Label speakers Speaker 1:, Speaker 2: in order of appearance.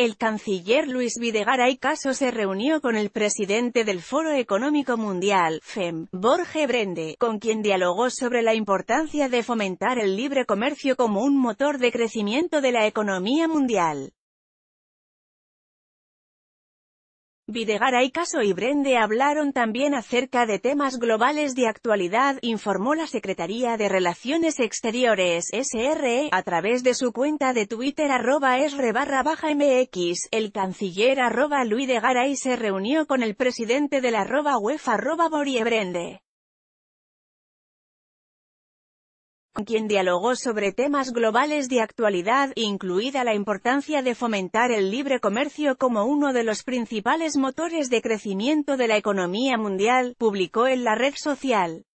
Speaker 1: El canciller Luis Videgaray Caso se reunió con el presidente del Foro Económico Mundial, FEM, Jorge Brende, con quien dialogó sobre la importancia de fomentar el libre comercio como un motor de crecimiento de la economía mundial. Videgaray Caso y Brende hablaron también acerca de temas globales de actualidad, informó la Secretaría de Relaciones Exteriores, SRE, a través de su cuenta de Twitter @esre_mx. El canciller @Luidegaray se reunió con el presidente de la UEFA Jorge Brende, con quien dialogó sobre temas globales de actualidad, incluida la importancia de fomentar el libre comercio como uno de los principales motores de crecimiento de la economía mundial, publicó en la red social.